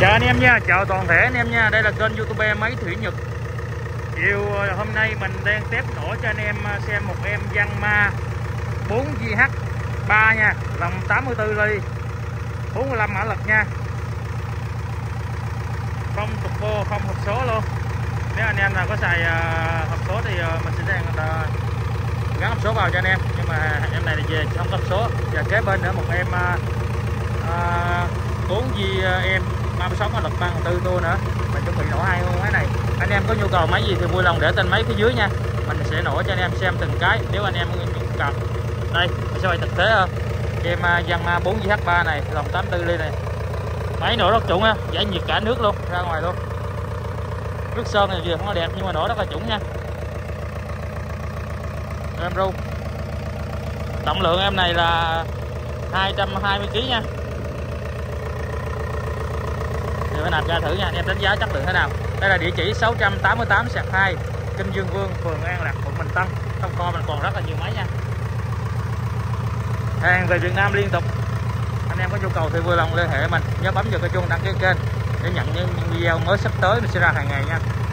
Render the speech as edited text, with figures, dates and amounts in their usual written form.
Chào anh em nha, chào toàn thể anh em nha. Đây là kênh YouTube Máy Thủy Nhật. Chiều hôm nay mình đang test nổ cho anh em xem một em Yanmar 4JH3 nha, lòng 84 ly, 45 mã lực nha. Không turbo, không hộp số luôn. Nếu anh em nào có xài hộp số thì mình sẽ gắn hộp số vào cho anh em. Nhưng mà em này thì về không có hộp số. Và kế bên nữa một em 4JM 36 mã lực 3.4 tua nữa. Mình chuẩn bị nổ hai máy này. Anh em có nhu cầu máy gì thì vui lòng để tên máy phía dưới nha. Mình sẽ nổ cho anh em xem từng cái nếu anh em có nhu cầu. Đây, mình sẽ quay thực tế hơn. Em Yanmar 4JH3 này, lòng 84 ly này. Máy nổ rất chuẩn ha, giải nhiệt cả nước luôn, ra ngoài luôn. Nước sơn này vừa không có đẹp nhưng mà nổ rất là chuẩn nha. Em ru. Trọng lượng em này là 220 kg nha. Thì phải nạp ra thử nha, anh em đánh giá chất lượng thế nào. Đây là địa chỉ 688 sạc 2 Kinh Dương Vương, phường An Lạc, quận Bình Tân. Trong kho mình còn rất là nhiều máy nha. Hàng về Việt Nam liên tục. Anh em có nhu cầu thì vui lòng liên hệ mình, nhớ bấm vào cái chuông đăng ký kênh để nhận những video mới sắp tới mình sẽ ra hàng ngày nha.